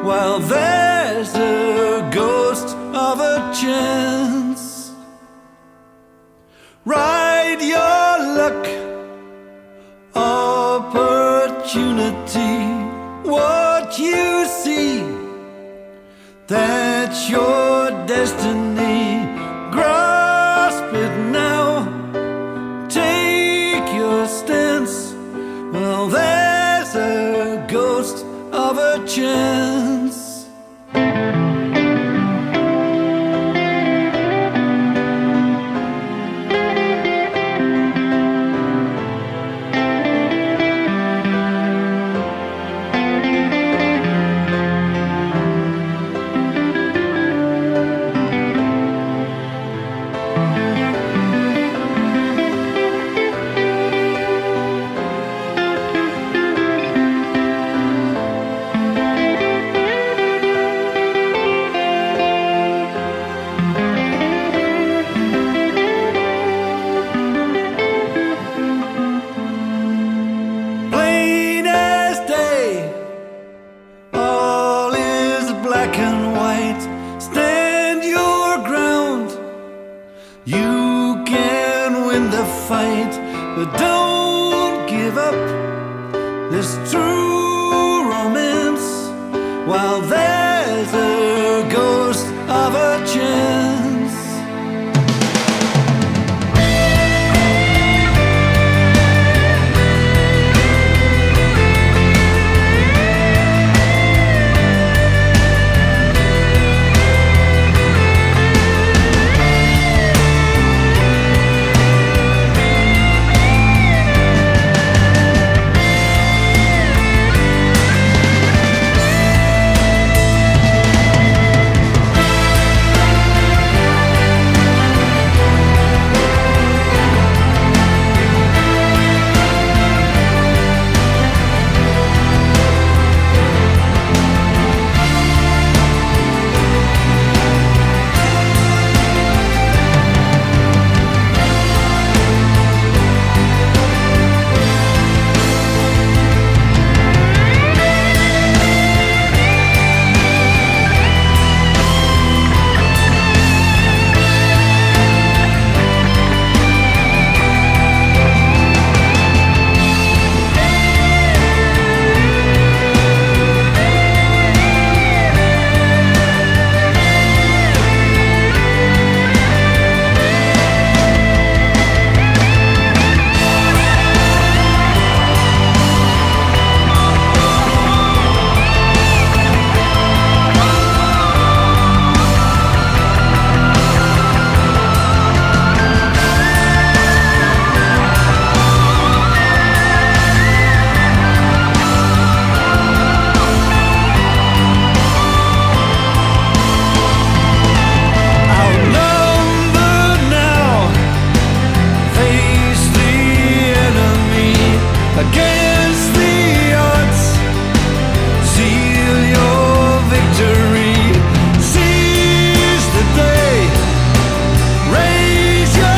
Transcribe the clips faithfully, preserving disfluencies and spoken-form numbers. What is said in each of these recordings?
while there's a ghost of a chance. Ride your luck, opportunity. What you see, that's your destiny. Grasp it now, take your stance. Well, there's a ghost of a chance. Black and white, stand your ground. You can win the fight, but don't give up. There's true romance, while there's a ghost of a chance.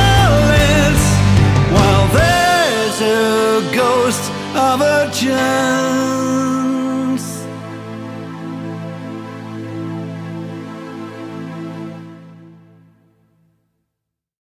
Of a chance.